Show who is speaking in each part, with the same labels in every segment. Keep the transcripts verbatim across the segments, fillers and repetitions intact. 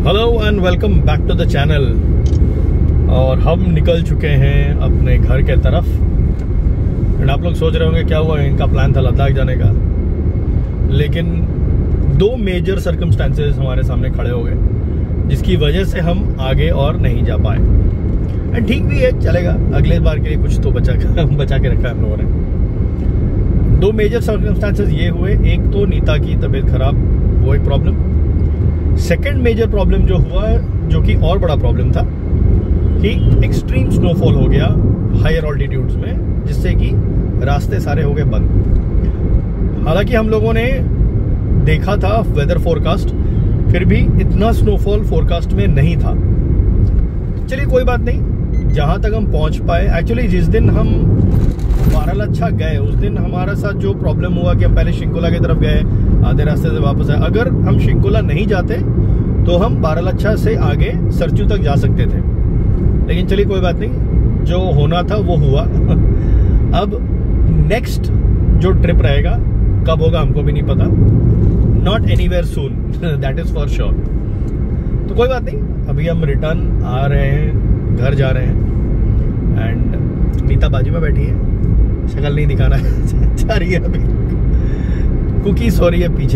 Speaker 1: Hello and welcome back to the channel. और हम निकल चुके हैं अपने घर के तरफ। एंड आप लोग सोच रहे होंगे क्या हुआ, इनका प्लान था लद्दाख जाने का, लेकिन दो मेजर सर्कमस्टेंसेस हमारे सामने खड़े हो गए जिसकी वजह से हम आगे और नहीं जा पाए। एंड ठीक भी है, चलेगा, अगले बार के लिए कुछ तो बचा बचा के रखा है हम लोगों ने। दो मेजर सर्कमस्टेंसेस ये हुए, एक तो नीता की तबीयत खराब, वो एक प्रॉब्लम। सेकेंड मेजर प्रॉब्लम जो हुआ, जो कि और बड़ा प्रॉब्लम था, कि एक्सट्रीम स्नोफॉल हो गया हायर ऑल्टीट्यूड्स में, जिससे कि रास्ते सारे हो गए बंद। हालांकि हम लोगों ने देखा था वेदर फोरकास्ट, फिर भी इतना स्नोफॉल फोरकास्ट में नहीं था। चलिए कोई बात नहीं, जहां तक हम पहुंच पाए। एक्चुअली जिस दिन हम बारालाचा गए उस दिन हमारा साथ जो प्रॉब्लम हुआ कि हम पहले शिंकुला की तरफ गए, आधे रास्ते से वापस आए। अगर हम शिंकुला नहीं जाते तो हम बारालाचा से आगे सरचू तक जा सकते थे, लेकिन चलिए कोई बात नहीं, जो होना था वो हुआ। अब नेक्स्ट जो ट्रिप रहेगा कब होगा हमको भी नहीं पता, not anywhere soon, that is for sure. तो कोई बात नहीं, अभी हम रिटर्न आ रहे हैं, घर जा रहे हैं। एंड नीता बाजू में बैठी है, शक्ल नहीं दिखाना है, जा रही है अभी, कुकीज हो रही है पीछे।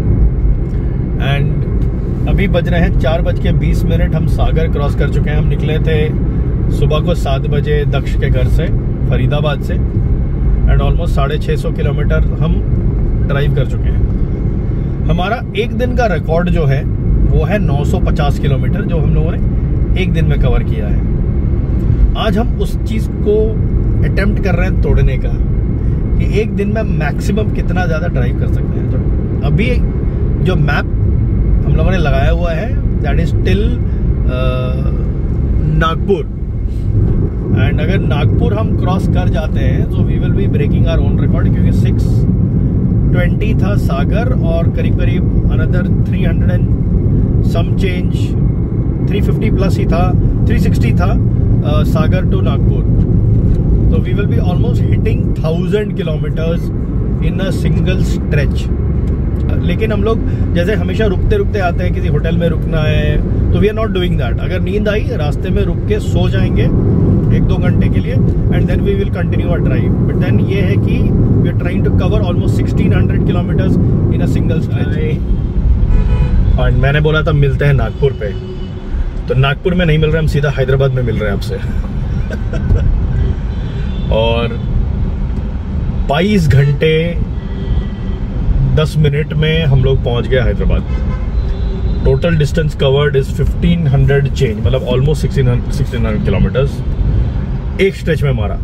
Speaker 1: एंड अभी बज रहे हैं चार बज के बीस मिनट, हम सागर क्रॉस कर चुके हैं। हम निकले थे सुबह को सात बजे दक्ष के घर से, फरीदाबाद से। एंड ऑलमोस्ट साढ़े छः सौ किलोमीटर हम ड्राइव कर चुके हैं। हमारा एक दिन का रिकॉर्ड जो है वो है नौ सौ पचास किलोमीटर, जो हम लोगों ने एक दिन में कवर किया है। आज हम उस चीज़ को अटेम्प्ट कर रहे हैं तोड़ने का, कि एक दिन में मैक्सिमम कितना ज़्यादा ड्राइव कर सकते हैं। तो अभी जो मैप हम लोगों ने लगाया हुआ है, that is till Nagpur. And अगर नागपुर हम क्रॉस कर जाते हैं तो we will be breaking our own record, क्योंकि सिक्स ट्वेंटी था सागर और करीब करीब another three hundred and some change, three fifty plus ही था, थ्री सिक्सटी था uh, सागर टू नागपुर। तो we will be almost hitting thousand kilometres in a single stretch. लेकिन हम लोग जैसे हमेशा रुकते रुकते आते हैं, किसी होटल में रुकना है, तो we are not doing that. अगर नींद आई, रास्ते में रुक के सो जाएंगे एक दो घंटे के लिए, and then we will continue our drive. But then ये है कि we are trying to cover almost sixteen hundred kilometres in a single stretch. और मैंने बोला था मिलते हैं नागपुर पे, तो नागपुर में नहीं मिल रहे, हम सीधा हैदराबाद में मिल रहे हैं आपसे। और बाईस घंटे दस मिनट में हम लोग पहुंच गए Hyderabad. Total distance covered is fifteen hundred change, मतलब ऑलमोस्ट सिक्सटीन हंड्रेड किलोमीटर्स एक स्ट्रेच में मारा।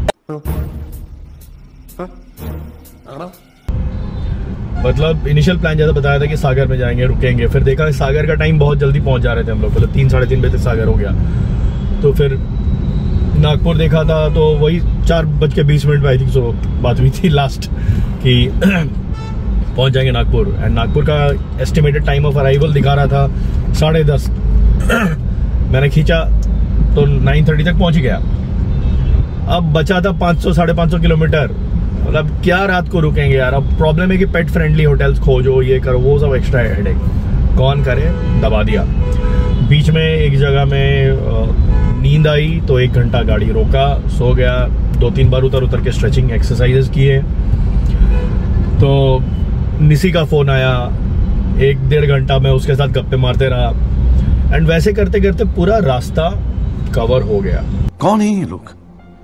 Speaker 1: मतलब इनिशियल प्लान जैसा बताया था कि सागर में जाएंगे, रुकेंगे, फिर देखा सागर का टाइम बहुत जल्दी पहुंच जा रहे थे हम लोग, मतलब तीन साढ़े तीन बजे तक सागर हो गया। तो फिर नागपुर देखा था तो वही चार बज के बीस मिनट में आई थिंक सो बात हुई थी लास्ट, कि पहुंच जाएंगे नागपुर। एंड नागपुर का एस्टिमेटेड टाइम ऑफ अराइवल दिखा रहा था साढ़े दस। मैंने खींचा तो नाइन थर्टी तक पहुंच गया। अब बचा था पाँच सौ साढ़े पाँच सौ किलोमीटर, मतलब क्या रात को रुकेंगे यार। अब प्रॉब्लम है कि पेट फ्रेंडली होटल्स खोजो, ये करो, वो सब एक्स्ट्रा हेडेक कौन करे, दबा दिया। बीच में एक जगह में नींद आई तो एक घंटा गाड़ी रोका, सो गया, दो तीन बार उतर उतर के स्ट्रेचिंग एक्सरसाइजेस किए। तो निसी का फोन आया, एक डेढ़ घंटा में उसके साथ गप्पे मारते रहा। एंड वैसे करते करते पूरा रास्ता कवर हो गया।
Speaker 2: कौन है ये लोग,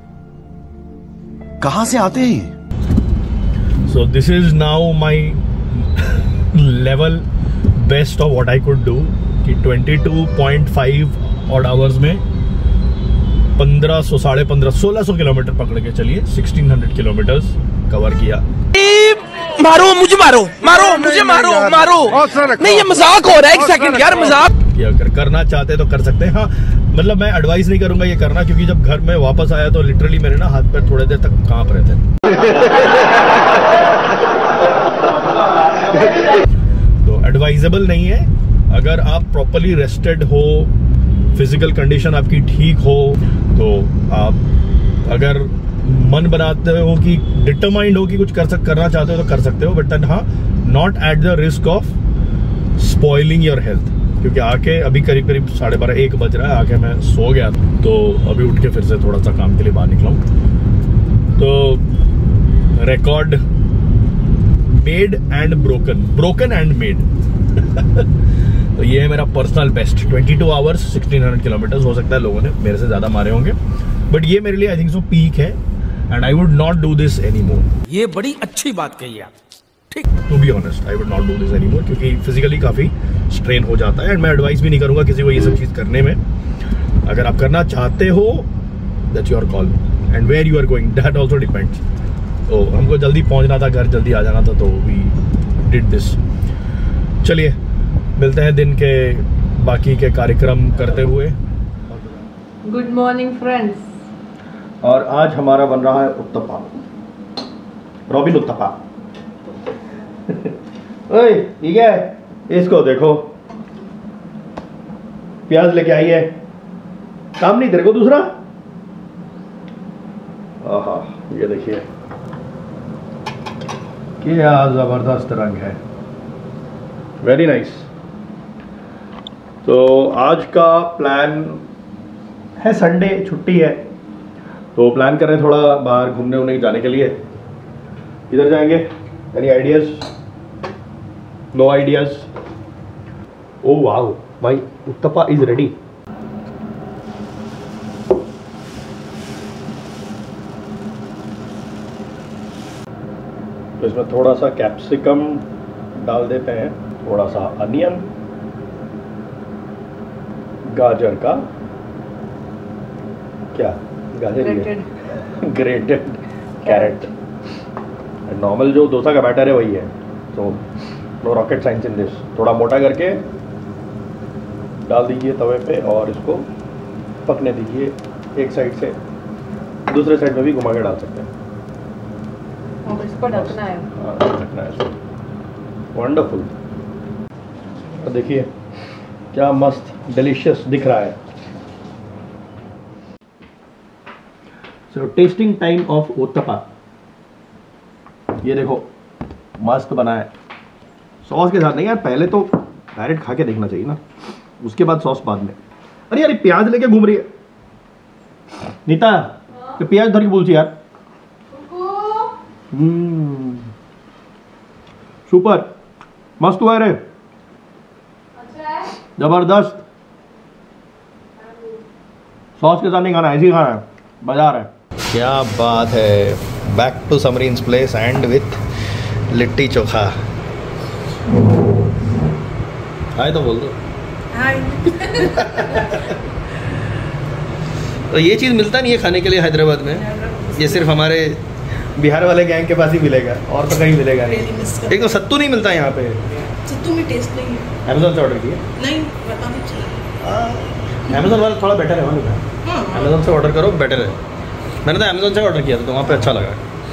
Speaker 2: कहां से आते हैं?
Speaker 1: So this is now my level best of what I could do, कि बाईस पॉइंट पाँच ऑड आवर्स में पंद्रह सौ साढ़े पंद्रह सोलह सौ किलोमीटर पकड़ के चलिए सोलह सौ किलोमीटर कवर किया।
Speaker 3: मारो मुझे, मारो मारो मुझे, मारो मारो नहीं, ये मजाक हो रहा है, एक सेकंड यार, मजाक।
Speaker 1: अगर करना चाहते तो कर सकते हैं। हाँ, मतलब मैं एडवाइस नहीं करूंगा ये करना, क्योंकि जब घर में वापस आया तो लिटरली मेरे ना हाथ पैर थोड़े देर तक कांप रहे थे। तो एडवाइजेबल नहीं है। अगर आप प्रॉपरली रेस्टेड हो, फिजिकल कंडीशन आपकी ठीक हो, तो आप अगर मन बनाते हो कि डिटरमाइंड हो कि कुछ कर सक करना चाहते हो तो कर सकते हो, बट हाँ, not at the risk of spoiling your health. क्योंकि आके अभी करीब करीब साढ़े बारह एक बज रहा है, आके मैं सो गया, तो अभी उठ के फिर से थोड़ा सा काम के लिए बाहर निकला हूँ। तो record made and broken, broken and made तो ये है मेरा पर्सनल बेस्ट, बाईस आवर्स सोलह सौ किलोमीटर। हो सकता है लोगों ने मेरे से ज़्यादा मारे होंगे, बट ये मेरे लिए आई थिंक सो पीक है, and I would not do this any more.
Speaker 3: ये बड़ी अच्छी बात कही आप, ठीक।
Speaker 1: To be honest, I would not do this any more, क्योंकि फिजिकली काफ़ी स्ट्रेन हो जाता है, एंड मैं एडवाइस भी नहीं करूँगा किसी को ये सब चीज़ करने में। अगर आप करना चाहते हो, that's your call, and where you are going that also depends. तो हमको जल्दी पहुँचना था, घर जल्दी आ जाना था, तो वी डिड दिस। चलिए मिलते हैं दिन के बाकी के कार्यक्रम करते हुए।
Speaker 4: Good morning friends.
Speaker 1: और आज हमारा बन रहा है उत्तपा, रॉबिन उत्तपा। ओए ठीक है, इसको देखो, प्याज लेके आई है, काम नहीं तेरे को दूसरा। आहा, ये देखिए क्या जबरदस्त रंग है, वेरी नाइस। तो आज का प्लान है, संडे छुट्टी है, तो प्लान कर रहे हैं थोड़ा बाहर घूमने उमने जाने के लिए। इधर जाएंगे, any ideas? No ideas. Oh wow भाई, उत्तपा इज रेडी। तो इसमें थोड़ा सा कैप्सिकम डाल देते हैं, थोड़ा सा अनियन, गाजर का क्या गाजर ग्रेटेड कैरेट, नॉर्मल जो डोसा का बैटर है वही है, तो no rocket science in this. थोड़ा मोटा करके डाल दीजिए तवे पे और इसको पकने दीजिए, एक साइड से, दूसरे साइड में भी घुमा के डाल सकते हैं।
Speaker 4: और इसको ढकना है।
Speaker 1: हाँ, ढकना है इसको। वंडरफुल। तो देखिए क्या मस्त डिलीशियस दिख रहा है। So testing time of uttapa. ये देखो मस्त बना है, सॉस के साथ नहीं यार, पहले तो डायरेक्ट खा के देखना चाहिए ना, उसके बाद सॉस बाद में। अरे यार प्याज लेके घूम रही है नीता, तो प्याज धर के बोलती यार। हम्म सुपर मस्त हुआ रे, जबरदस्त। सॉस के साथ नहीं खाना, ऐसे ही खाना है, मजा आ रहा है। क्या बात है, back to Samreen's place and with litti chokha. Hi तो बोल दो।
Speaker 4: हाय।
Speaker 1: तो ये चीज़ मिलता नहीं है खाने के लिए हैदराबाद में, ये सिर्फ हमारे बिहार वाले गैंग के पास ही मिलेगा, और तो कहीं मिलेगा नहीं। एक तो सत्तू नहीं मिलता यहाँ पे,
Speaker 4: सत्तू में टेस्ट नहीं है।
Speaker 1: अमेज़न से ऑर्डर किया?
Speaker 4: नहीं, पता नहीं चला।
Speaker 1: अमेज़न वाला थोड़ा बेटर है वहाँ, अमेज़न से ऑर्डर करो बेटर है। मैंने तो अमेज़न से ऑर्डर किया था, तो वहाँ पे अच्छा लगा।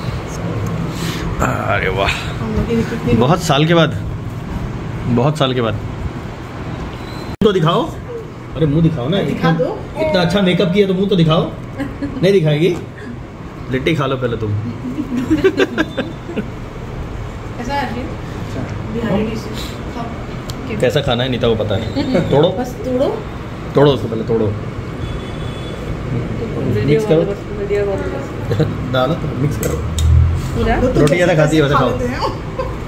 Speaker 1: अरे वाह, बहुत साल के बाद, बहुत साल के बाद। तो दिखाओ, अरे मुंह दिखाओ ना,
Speaker 4: दिखा दो।
Speaker 1: इतना अच्छा मेकअप किया तो मुंह तो दिखाओ। नहीं दिखाएगी? लिट्टी खा लो पहले तुम।
Speaker 4: ऐसा है बिहारी डिश।
Speaker 1: कैसा खाना है नीता को पता नहीं। तोड़ो, बस तोड़ो, तोड़ो उसको पहले, तोड़ो, मिक्स करो, डालो तो मिक्स करो। रोटी ज़्यादा खाती है वैसे खाओ।